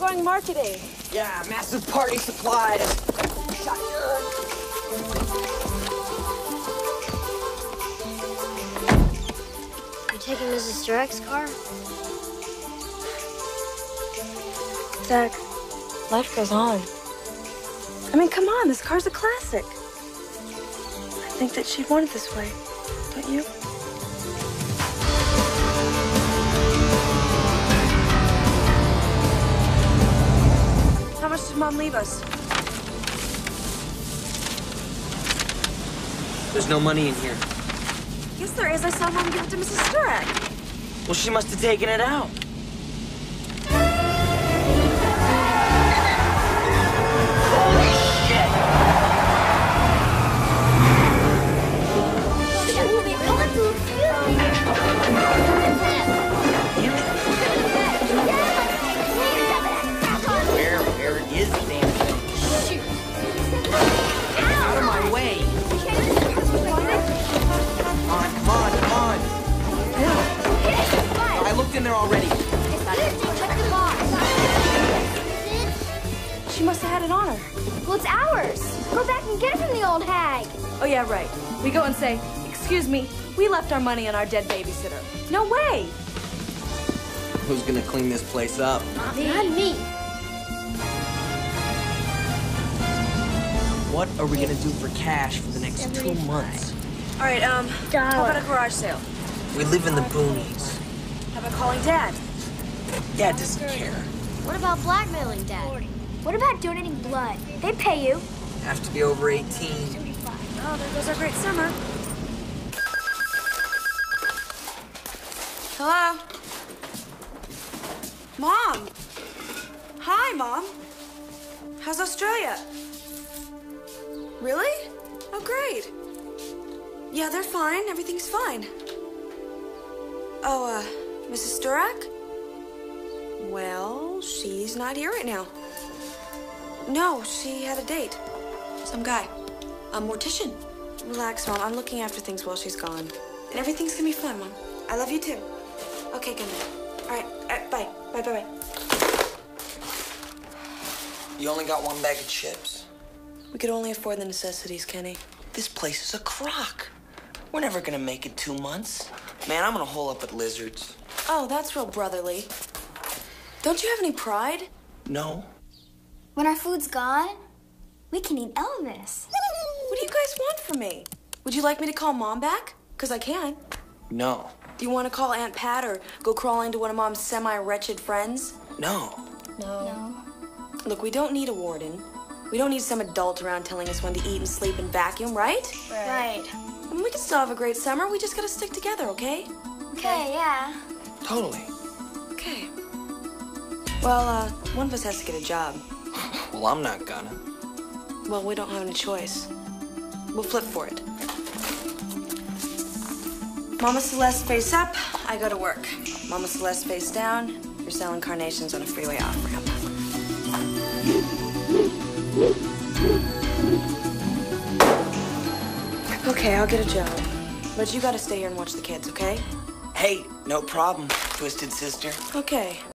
going marketing. Yeah, massive party supplies. Shotgun. You taking Mrs. Strack's car? Zach, life goes on. I mean, come on, this car's a classic. I think that she'd want it this way, don't you? How much did Mom leave us? There's no money in here. Yes, there is. I saw Mom give it to Mrs. Strack. Well, she must have taken it out. Where is the damn thing? Shoot. Out of my way. Come on. I looked in there already. She must have had it on her. Well, it's ours. Go back and get it from the old hag. Oh, yeah, right. We go and say, "Excuse me, we left our money on our dead babysitter." No way! Who's gonna clean this place up? Not me. What are we gonna do for cash for the next 2 months? All right, how about a garage sale? We live in the boonies. How about calling Dad? Dad doesn't care. What about blackmailing Dad? What about donating blood? They pay you. Have to be over 18. Oh, there goes our great summer. Hello? Mom! Hi, Mom. How's Australia? Really? Oh, great. Yeah, they're fine. Everything's fine. Oh, Mrs. Sturak? Well, she's not here right now. No, she had a date. Some guy. A mortician. Relax, Mom. I'm looking after things while she's gone. And everything's gonna be fun, Mom. I love you, too. Okay, good night. All right, bye. Bye. You only got one bag of chips. We could only afford the necessities, Kenny. This place is a crock. We're never gonna make it 2 months. Man, I'm gonna hole up with lizards. Oh, that's real brotherly. Don't you have any pride? No. When our food's gone, we can eat Elvis. What do you guys want from me? Would you like me to call Mom back? Because I can. No. Do you want to call Aunt Pat or go crawling to one of Mom's semi-wretched friends? No. No. Look, we don't need a warden. We don't need some adult around telling us when to eat and sleep and vacuum, right? Right. I mean, we can still have a great summer. We just gotta stick together, okay? Okay, yeah. Totally. Okay. Well, one of us has to get a job. Well, I'm not gonna. Well, we don't have any choice. We'll flip for it. Mama Celeste face up, I go to work. Mama Celeste face down, you're selling carnations on a freeway off-ramp. Okay, I'll get a job. But you gotta stay here and watch the kids, okay? Hey, no problem, twisted sister. Okay.